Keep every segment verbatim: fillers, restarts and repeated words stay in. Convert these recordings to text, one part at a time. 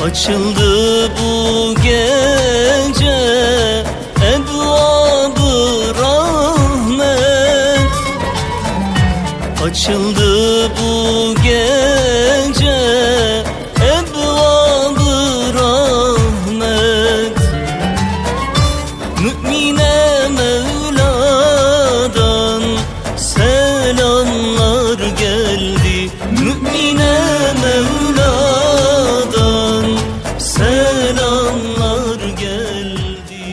Açıldı bu gece ebvab-ı rahmet. Açıldı bu gece ebvab-ı rahmet. Mümine Mevla'dan selamlar geldi. Mümine Mevla'dan selamlar geldi.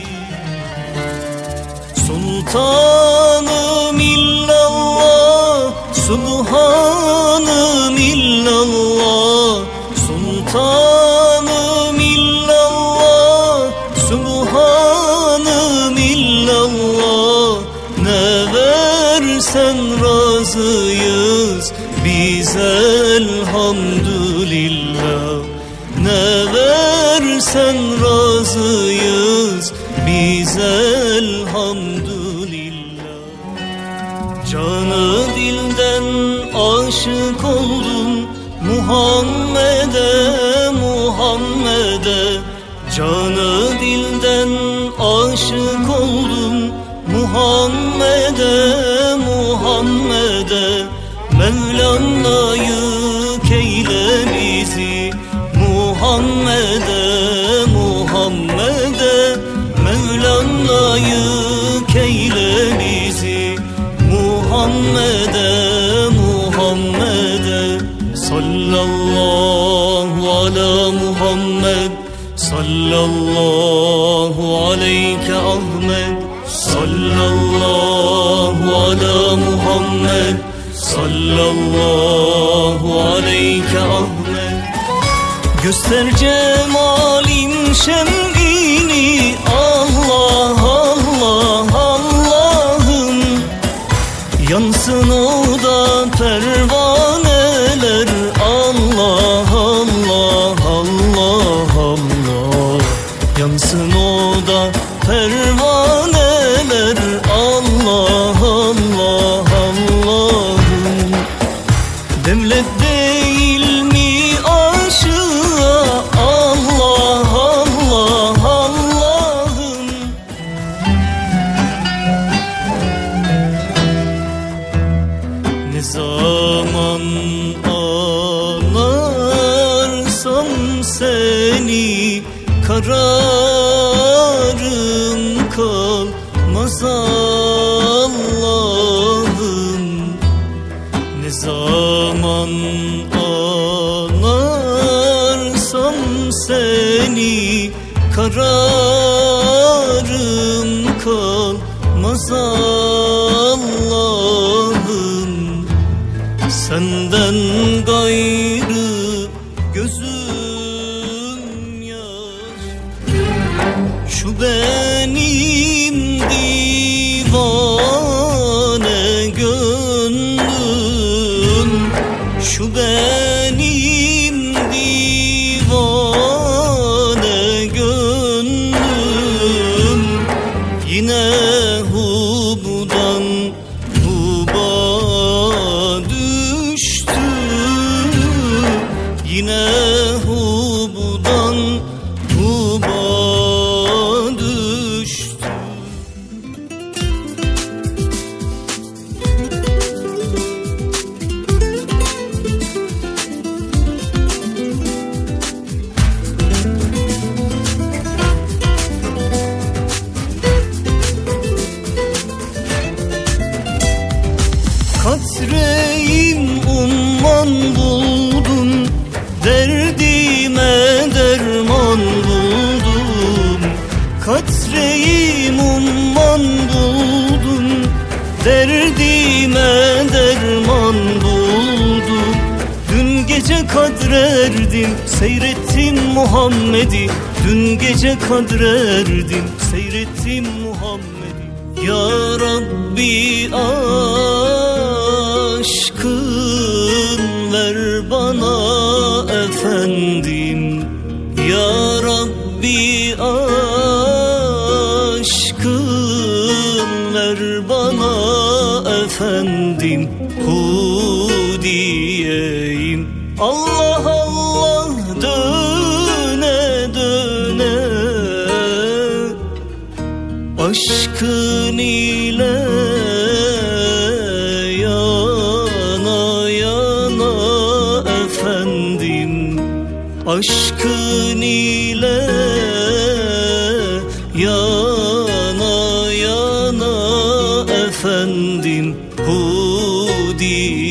Sultanım illallah, Subhanım illallah. Sultanım illallah, Subhanım illallah. Ne versen razıyız biz elhamdülillah. Ne versen razıyız biz elhamdülillah. Canı dilden aşık oldum Muhammed'e, Muhammed'e. Canı dilden aşık oldum Muhammed'e, Muhammed'e. Mevlam layık eyle bizi Muhammed'e, Muhammed'e. Mevlam layık eyle bizi Muhammed'e, Muhammed'e. Sallallahu ala Muhammed, sallallahu aleyke Ahmet. Sallallahu ala Muhammed, sallallahu aleyke Ahmet. Göster cemalin şem'ini Allah, Allah, Allah'ım. Yansın o da pervaneler Allah, Allah, Allah, Allah. Yansın o da pervaneler Allah, Allah, Allah'ım. Devlet değil mi aşığa Allah, Allah, Allah'ım. Ne zaman ağlarsam seni kararım kalmaz Allah'ım. Ne zaman ağlarsam seni kararım kalmaz Allah'ım. Senden gayrı gözüm yaş. Şu benim divane gönlüm, şu benim divane gönlüm. Yine hubdan huba düştü, yine hubdan huba düştü. Katre'im umman buldum, derdime derman buldum. Katre'im umman buldum, derdime derman buldum. Dün gece kadrerdim, seyrettim Muhammed'i. Dün gece kadrerdim, seyrettim Muhammed'i. Ya Rabbi aşkın ver bana efendim. Ya Rabbi aşkın ver bana efendim. Hu diyeyim Allah Allah döne aşkın ile yana yana efendim hu diye.